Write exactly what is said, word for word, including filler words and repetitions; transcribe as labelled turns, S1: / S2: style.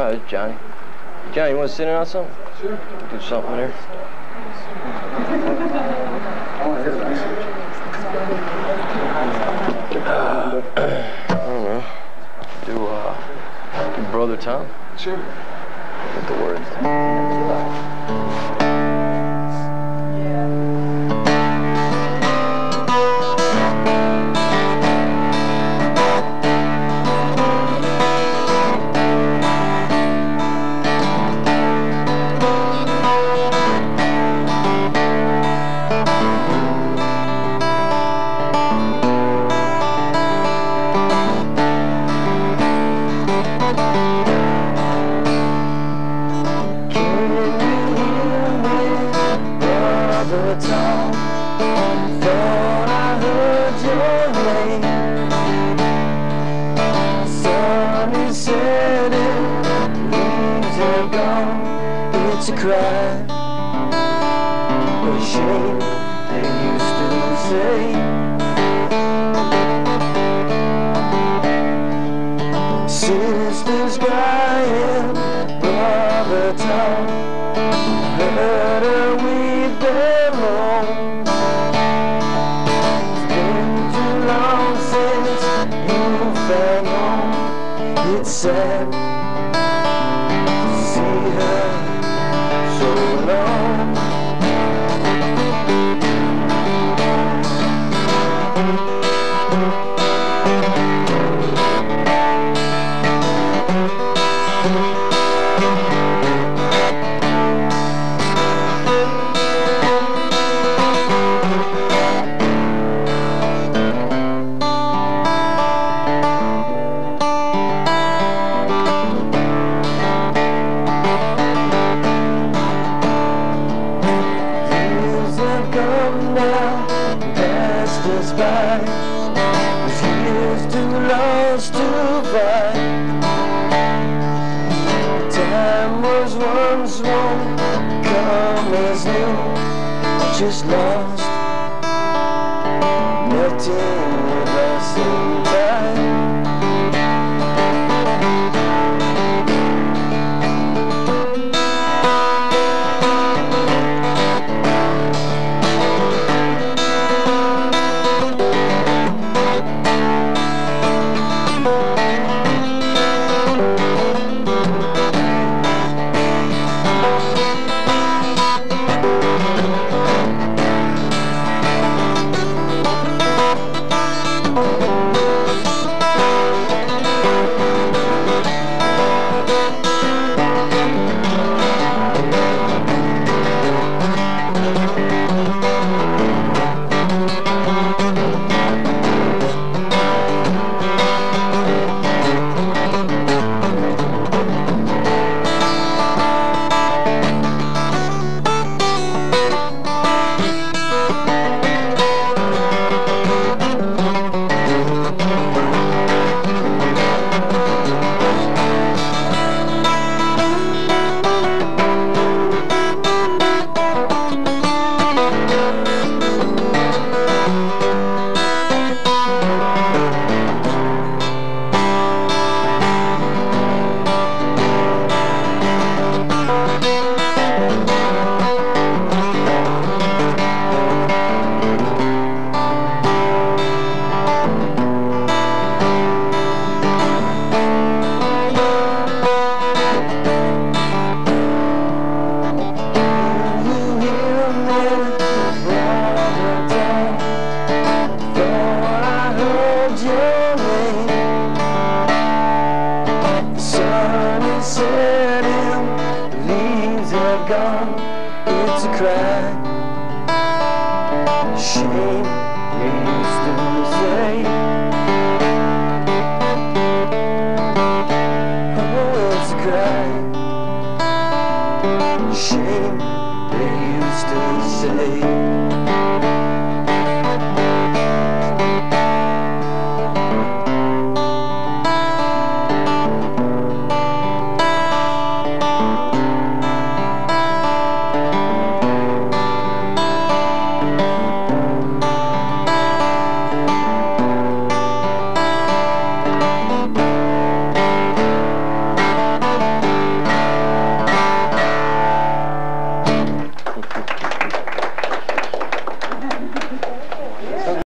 S1: Oh, it's Johnny. Johnny, you want to sit in on something?
S2: Sure.
S1: Do something there. Uh, I don't know. Do, uh, do Brother Tom?
S2: Sure.
S1: With the words. Brother Tom, thought I heard your name. Sun is setting, leaves are gone. It's a cry, a shame, they used to say. Sisters crying, Brother Tom, heard her weep them home. It's been too long since you found home. It's sad to see her so alone. With years too lost to find. Time was once won't come as new, just lost, melting with us in time. It's a cry, shame, we used to say. Oh, it's a cry, shame, they used to say.